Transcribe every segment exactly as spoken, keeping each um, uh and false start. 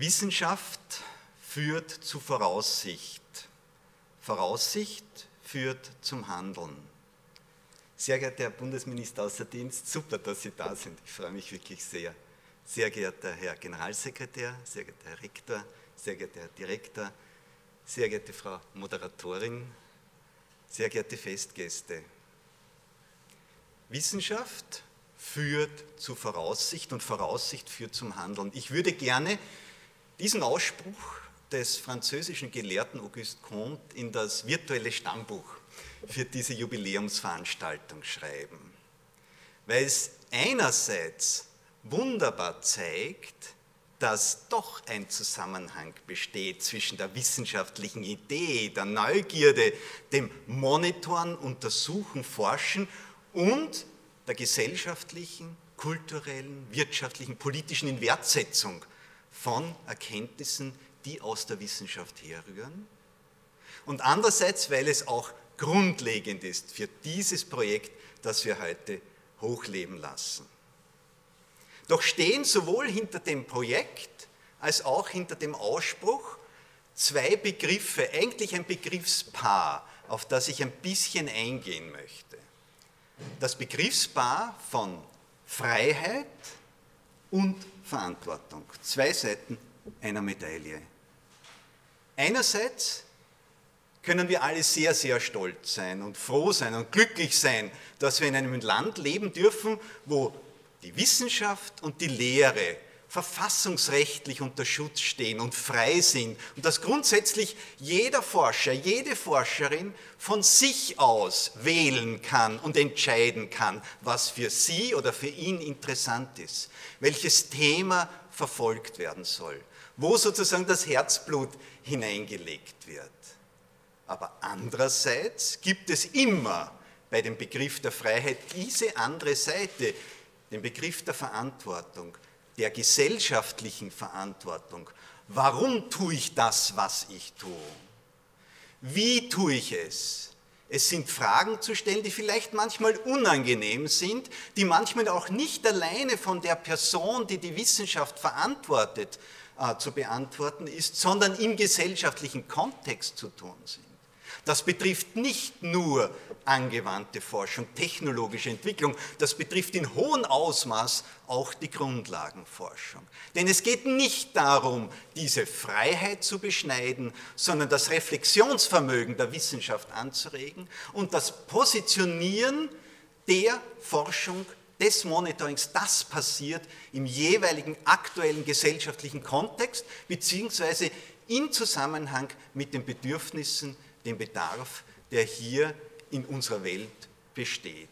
Wissenschaft führt zu Voraussicht. Voraussicht führt zum Handeln. Sehr geehrter Herr Bundesminister außer Dienst, super, dass Sie da sind. Ich freue mich wirklich sehr. Sehr geehrter Herr Generalsekretär, sehr geehrter Herr Rektor, sehr geehrter Herr Direktor, sehr geehrte Frau Moderatorin, sehr geehrte Festgäste. Wissenschaft führt zu Voraussicht und Voraussicht führt zum Handeln. Ich würde gerne diesen Ausspruch des französischen Gelehrten Auguste Comte in das virtuelle Stammbuch für diese Jubiläumsveranstaltung schreiben, weil es einerseits wunderbar zeigt, dass doch ein Zusammenhang besteht zwischen der wissenschaftlichen Idee, der Neugierde, dem Monitoren, Untersuchen, Forschen und der gesellschaftlichen, kulturellen, wirtschaftlichen, politischen Inwertsetzung von Erkenntnissen, die aus der Wissenschaft herrühren. Und andererseits, weil es auch grundlegend ist für dieses Projekt, das wir heute hochleben lassen. Doch stehen sowohl hinter dem Projekt als auch hinter dem Ausspruch zwei Begriffe, eigentlich ein Begriffspaar, auf das ich ein bisschen eingehen möchte. Das Begriffspaar von Freiheit und Verantwortung. Zwei Seiten einer Medaille. Einerseits können wir alle sehr, sehr stolz sein und froh sein und glücklich sein, dass wir in einem Land leben dürfen, wo die Wissenschaft und die Lehre verfassungsrechtlich unter Schutz stehen und frei sind und dass grundsätzlich jeder Forscher, jede Forscherin von sich aus wählen kann und entscheiden kann, was für sie oder für ihn interessant ist, welches Thema verfolgt werden soll, wo sozusagen das Herzblut hineingelegt wird. Aber andererseits gibt es immer bei dem Begriff der Freiheit diese andere Seite, den Begriff der Verantwortung, der gesellschaftlichen Verantwortung. Warum tue ich das, was ich tue? Wie tue ich es? Es sind Fragen zu stellen, die vielleicht manchmal unangenehm sind, die manchmal auch nicht alleine von der Person, die die Wissenschaft verantwortet, äh, zu beantworten ist, sondern im gesellschaftlichen Kontext zu tun sind. Das betrifft nicht nur angewandte Forschung, technologische Entwicklung, das betrifft in hohem Ausmaß auch die Grundlagenforschung. Denn es geht nicht darum, diese Freiheit zu beschneiden, sondern das Reflexionsvermögen der Wissenschaft anzuregen und das Positionieren der Forschung, des Monitorings, das passiert im jeweiligen aktuellen gesellschaftlichen Kontext, beziehungsweise in Zusammenhang mit den Bedürfnissen, dem Bedarf, der hier in unserer Welt besteht.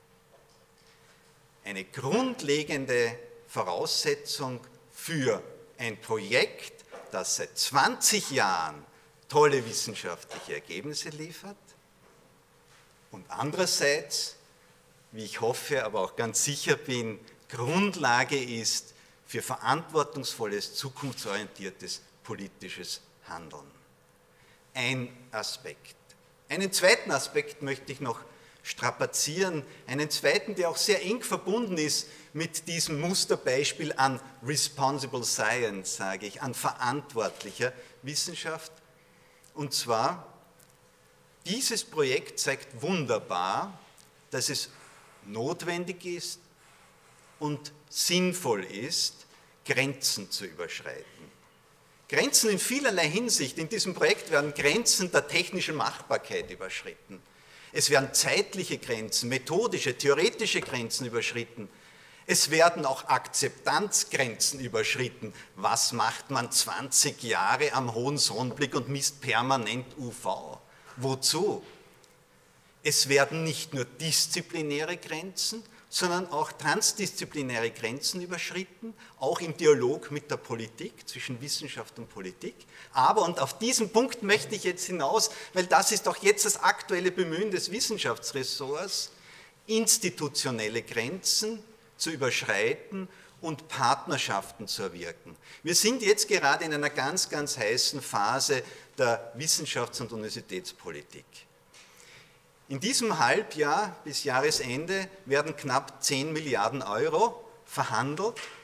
Eine grundlegende Voraussetzung für ein Projekt, das seit zwanzig Jahren tolle wissenschaftliche Ergebnisse liefert und andererseits, wie ich hoffe, aber auch ganz sicher bin, Grundlage ist für verantwortungsvolles, zukunftsorientiertes politisches Handeln. Ein Aspekt. Einen zweiten Aspekt möchte ich noch strapazieren, einen zweiten, der auch sehr eng verbunden ist mit diesem Musterbeispiel an Responsible Science, sage ich, an verantwortlicher Wissenschaft. Und zwar, dieses Projekt zeigt wunderbar, dass es notwendig ist und sinnvoll ist, Grenzen zu überschreiten. Grenzen in vielerlei Hinsicht. In diesem Projekt werden Grenzen der technischen Machbarkeit überschritten. Es werden zeitliche Grenzen, methodische, theoretische Grenzen überschritten. Es werden auch Akzeptanzgrenzen überschritten. Was macht man zwanzig Jahre am hohen Sonnenblick und misst permanent U V? Wozu? Es werden nicht nur disziplinäre Grenzen, sondern auch transdisziplinäre Grenzen überschritten, auch im Dialog mit der Politik, zwischen Wissenschaft und Politik. Aber, und auf diesen Punkt möchte ich jetzt hinaus, weil das ist auch jetzt das aktuelle Bemühen des Wissenschaftsressorts, institutionelle Grenzen zu überschreiten und Partnerschaften zu erwirken. Wir sind jetzt gerade in einer ganz, ganz heißen Phase der Wissenschafts- und Universitätspolitik. In diesem Halbjahr bis Jahresende werden knapp zehn Milliarden Euro verhandelt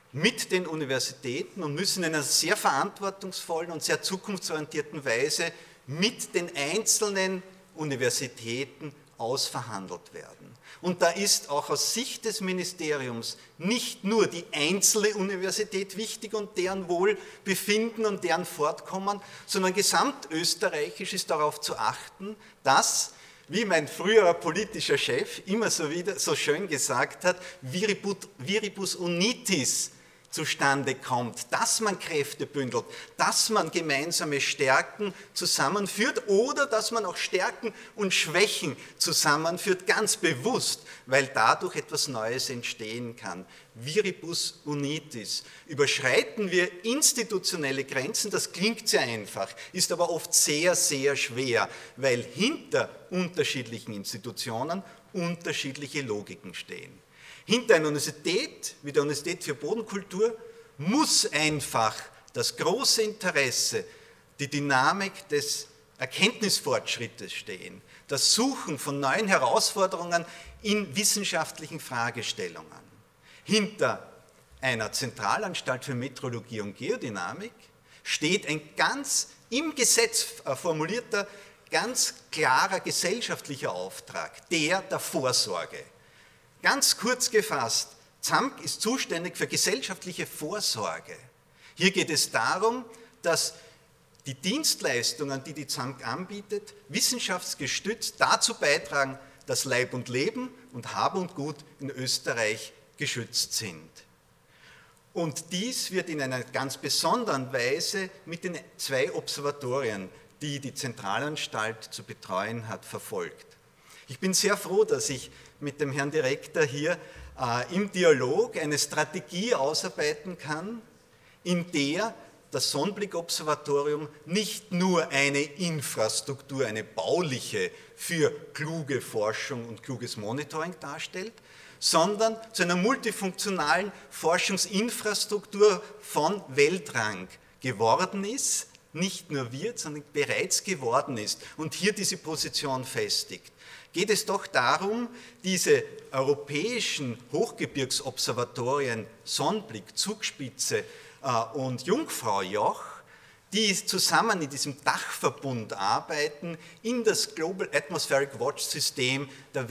mit den Universitäten und müssen in einer sehr verantwortungsvollen und sehr zukunftsorientierten Weise mit den einzelnen Universitäten ausverhandelt werden. Und da ist auch aus Sicht des Ministeriums nicht nur die einzelne Universität wichtig und deren Wohlbefinden und deren Fortkommen, sondern gesamtösterreichisch ist darauf zu achten, dass, wie mein früherer politischer Chef immer so, wieder, so schön gesagt hat, Viribus, Viribus Unitis zustande kommt, dass man Kräfte bündelt, dass man gemeinsame Stärken zusammenführt oder dass man auch Stärken und Schwächen zusammenführt, ganz bewusst, weil dadurch etwas Neues entstehen kann. Viribus Unitis. Überschreiten wir institutionelle Grenzen, das klingt sehr einfach, ist aber oft sehr, sehr schwer, weil hinter unterschiedlichen Institutionen unterschiedliche Logiken stehen. Hinter einer Universität, wie der Universität für Bodenkultur, muss einfach das große Interesse, die Dynamik des Erkenntnisfortschrittes stehen, das Suchen von neuen Herausforderungen in wissenschaftlichen Fragestellungen. Hinter einer Zentralanstalt für Meteorologie und Geodynamik steht ein ganz im Gesetz formulierter, ganz klarer gesellschaftlicher Auftrag, der der Vorsorge. Ganz kurz gefasst, Z A M K ist zuständig für gesellschaftliche Vorsorge. Hier geht es darum, dass die Dienstleistungen, die die Z A M K anbietet, wissenschaftsgestützt dazu beitragen, dass Leib und Leben und Hab und Gut in Österreich geschützt sind. Und dies wird in einer ganz besonderen Weise mit den zwei Observatorien, die die Zentralanstalt zu betreuen hat, verfolgt. Ich bin sehr froh, dass ich mit dem Herrn Direktor hier äh, im Dialog eine Strategie ausarbeiten kann, in der das Sonnenblick-Observatorium nicht nur eine Infrastruktur, eine bauliche für kluge Forschung und kluges Monitoring darstellt, sondern zu einer multifunktionalen Forschungsinfrastruktur von Weltrang geworden ist, nicht nur wird, sondern bereits geworden ist und hier diese Position festigt. Geht es doch darum, diese europäischen Hochgebirgsobservatorien Sonnenblick, Zugspitze äh, und Jungfraujoch, die zusammen in diesem Dachverbund arbeiten, in das Global Atmospheric Watch System der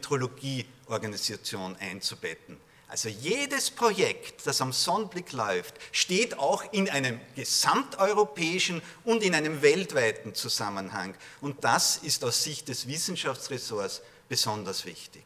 Weltmeteorologieorganisation einzubetten. Also jedes Projekt, das am Sonnenblick läuft, steht auch in einem gesamteuropäischen und in einem weltweiten Zusammenhang. Und das ist aus Sicht des Wissenschaftsressorts besonders wichtig.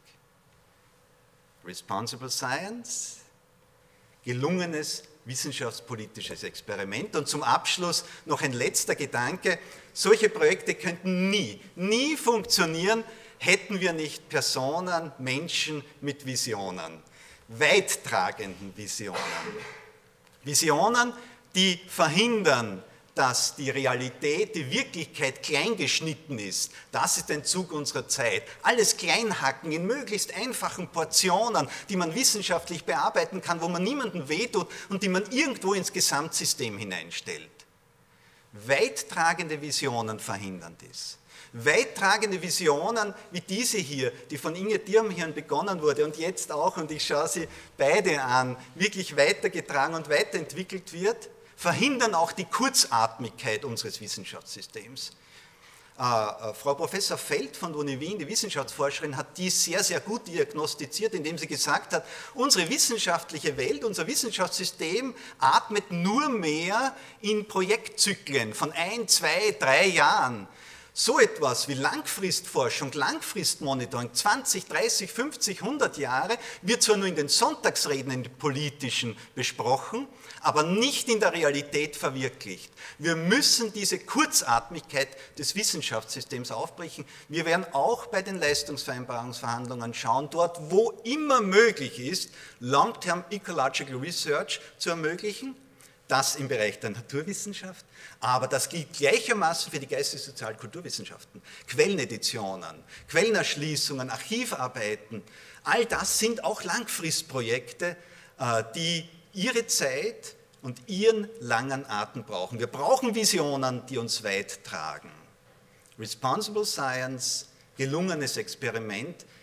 Responsible Science, gelungenes wissenschaftspolitisches Experiment. Und zum Abschluss noch ein letzter Gedanke. Solche Projekte könnten nie, nie funktionieren, hätten wir nicht Personen, Menschen mit Visionen. Weittragenden Visionen. Visionen, die verhindern, dass die Realität, die Wirklichkeit kleingeschnitten ist. Das ist ein Zug unserer Zeit. Alles kleinhacken in möglichst einfachen Portionen, die man wissenschaftlich bearbeiten kann, wo man niemandem wehtut und die man irgendwo ins Gesamtsystem hineinstellt. Weittragende Visionen verhindern dies. Weittragende Visionen wie diese hier, die von Inge Dirmhirn begonnen wurde und jetzt auch, und ich schaue sie beide an, wirklich weitergetragen und weiterentwickelt wird, verhindern auch die Kurzatmigkeit unseres Wissenschaftssystems. Äh, äh, Frau Professor Feld von der Uni Wien, die Wissenschaftsforscherin, hat dies sehr, sehr gut diagnostiziert, indem sie gesagt hat, unsere wissenschaftliche Welt, unser Wissenschaftssystem atmet nur mehr in Projektzyklen von ein, zwei, drei Jahren. So etwas wie Langfristforschung, Langfristmonitoring, zwanzig, dreißig, fünfzig, hundert Jahre, wird zwar nur in den Sonntagsreden, in den politischen besprochen, aber nicht in der Realität verwirklicht. Wir müssen diese Kurzatmigkeit des Wissenschaftssystems aufbrechen. Wir werden auch bei den Leistungsvereinbarungsverhandlungen schauen, dort wo immer möglich ist, Long-Term Ecological Research zu ermöglichen, das im Bereich der Naturwissenschaft, aber das gilt gleichermaßen für die Geistes-, Sozial-, Kulturwissenschaften, Quelleneditionen, Quellenerschließungen, Archivarbeiten. All das sind auch Langfristprojekte, die ihre Zeit und ihren langen Atem brauchen. Wir brauchen Visionen, die uns weit tragen. Responsible Science, gelungenes Experiment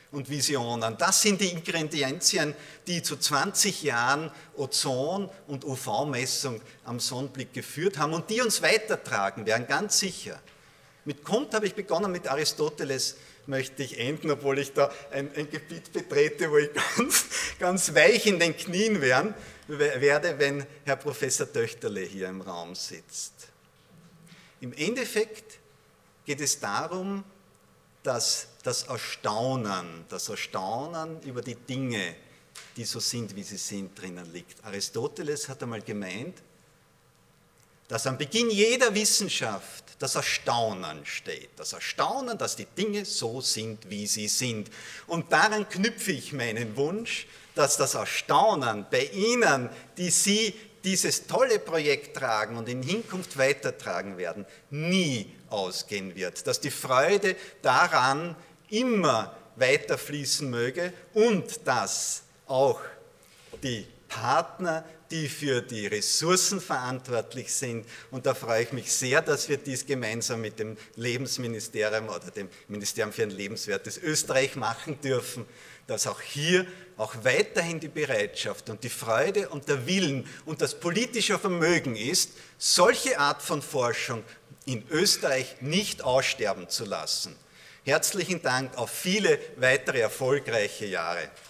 und Visionen. Das sind die Ingredienzien, die zu zwanzig Jahren Ozon- und U V-Messung am Sonnenblick geführt haben und die uns weitertragen werden, ganz sicher. Mit Comte habe ich begonnen, mit Aristoteles möchte ich enden, obwohl ich da ein, ein Gebiet betrete, wo ich ganz, ganz weich in den Knien werden, werde, wenn Herr Professor Töchterle hier im Raum sitzt. Im Endeffekt geht es darum, dass das Erstaunen, das Erstaunen über die Dinge, die so sind, wie sie sind, drinnen liegt. Aristoteles hat einmal gemeint, dass am Beginn jeder Wissenschaft das Erstaunen steht. Das Erstaunen, dass die Dinge so sind, wie sie sind. Und daran knüpfe ich meinen Wunsch, dass das Erstaunen bei Ihnen, die Sie dieses tolle Projekt tragen und in Hinkunft weitertragen werden, nie ausgehen wird. Dass die Freude daran immer weiterfließen möge und dass auch die Partner, die für die Ressourcen verantwortlich sind. Und da freue ich mich sehr, dass wir dies gemeinsam mit dem Lebensministerium oder dem Ministerium für ein lebenswertes Österreich machen dürfen, dass auch hier auch weiterhin die Bereitschaft und die Freude und der Willen und das politische Vermögen ist, solche Art von Forschung in Österreich nicht aussterben zu lassen. Herzlichen Dank auf viele weitere erfolgreiche Jahre.